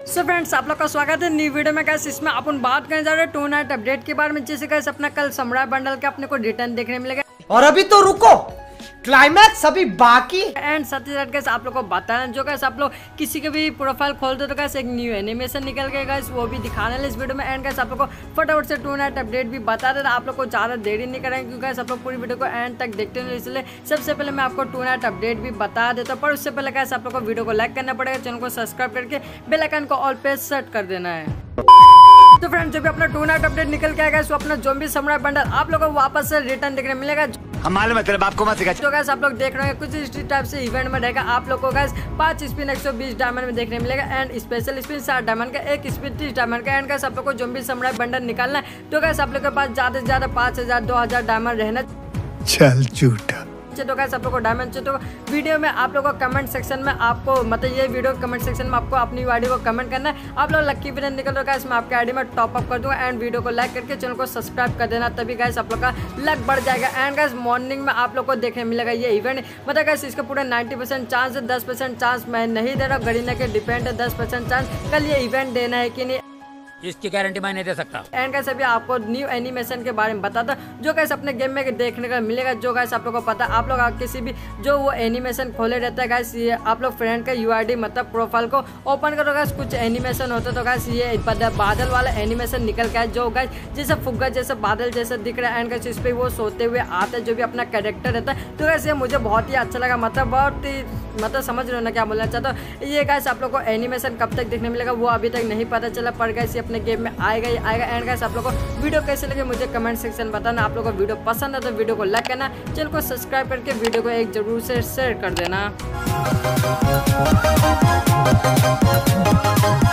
So friends, आप लोग का स्वागत है न्यू वीडियो में। गाइस इसमें अपन बात करने जा रहे हैं टू नाइट अपडेट के बारे में। जैसे गाइस अपना कल समुराई बंडल के अपने को रिटर्न देखने मिलेगा और अभी तो रुको, क्लाइमैक्स अभी बाकी। एंड साथ ही साथ गाइस आप लोग को बताना जो गाइस आप लोग किसी के भी प्रोफाइल खोलते तो गाइस एक न्यू एनिमेशन निकल गया गाइस, वो भी दिखाने वाले इस वीडियो में। एंड गाइस आप लोग को फटाफट से टू नाइट अपडेट भी बता देता। आप लोग को ज़्यादा देरी नहीं करेंगे क्योंकि गाइस आप लोग पूरी वीडियो को एंड तक देखते हैं, इसलिए सबसे पहले मैं आपको टू नाइट अपडेट भी बता देता हूँ। पर उससे पहले गाइस आप लोग को वीडियो को लाइक करना पड़ेगा, चैनल को सब्सक्राइब करके बेल आइकन को ऑल पे सेट कर देना है। तो फ्रेंड्स, जब भी अपना टू नाइट अपडेट निकल के आएगा तो अपना ज़ॉम्बी समुराई बंडल आप लोगों को वापस से रिटर्न देखने मिलेगा। हम मालूम है तेरे बाप को मत सिखा। तो गाइस आप लोग देख रहे हैं कुछ इस टाइप से इवेंट में रहेगा। आप लोग को गाइस 5 स्पिन 120 डायमंड में देखने मिलेगा एंड स्पेशल स्पिन 60 डायमंड का, एक स्पिन 30 डायमंड का। एंड गाइस आप लोग को ज़ॉम्बी समुराई बंडल निकालना है तो गाइस आप लोग के पास ज़्यादा से ज़्यादा 5000 2000 डायमंड रहना। चल झूठा। तो गाइस आप लोग को डायमंड चाहिए तो वीडियो में आप लोग को कमेंट सेक्शन में आपको मतलब ये वीडियो कमेंट सेक्शन में आपको अपनी आईडी को कमेंट करना है। आप लोग लक्की विनर निकल रहा है गाइस, मैं आपके आईडी में टॉप अप कर दूंगा। एंड वीडियो को लाइक करके चैनल को सब्सक्राइब कर देना, तभी गाइस आप लोग का लक बढ़ जाएगा। एंड गाइस मॉर्निंग में आप लोग को देखने मिलेगा ये इवेंट। मतलब गाइस इसका पूरा 90% चांस है, 10% चांस मैं नहीं दे रहा हूँ, गरीना के डिपेंड है 10% चांस कल ये इवेंट देना है कि नहीं, इसकी गारंटी मैं नहीं दे सकता। एंड गाइस अभी आपको न्यू एनिमेशन के बारे में बताता जो गाइस अपने गेम में देखने का मिलेगा। जो गाइस आप लोग को पता, आप लोग किसी भी जो वो एनिमेशन खोले रहता है गाइस, ये आप लोग फ्रेंड का यूआईडी मतलब प्रोफाइल को ओपन करो गाइस, कुछ एनिमेशन होता है तो गाइस ये बादल वाला एनिमेशन निकल के जो गाइस जैसे फुग्गा जैसे बादल जैसे दिख रहा है। एंड गाइस इस पर वो सोते हुए आता है जो भी अपना कैरेक्टर रहता है। तो गाइस ये मुझे बहुत ही अच्छा लगा, मतलब बहुत ही मतलब समझ रहे हो ना क्या बोलना चाहता हूँ। ये गाइस आप लोग को एनिमेशन कब तक देखने मिलेगा वो अभी तक नहीं पता चला, पर गाइस ये अपने गेम में आएगा। एंड गाइस आप लोग को वीडियो कैसे लगे मुझे कमेंट सेक्शन बताना। आप लोग को वीडियो पसंद है तो वीडियो को लाइक करना, चैनल को सब्सक्राइब करके वीडियो को एक जरूर से शेयर कर देना।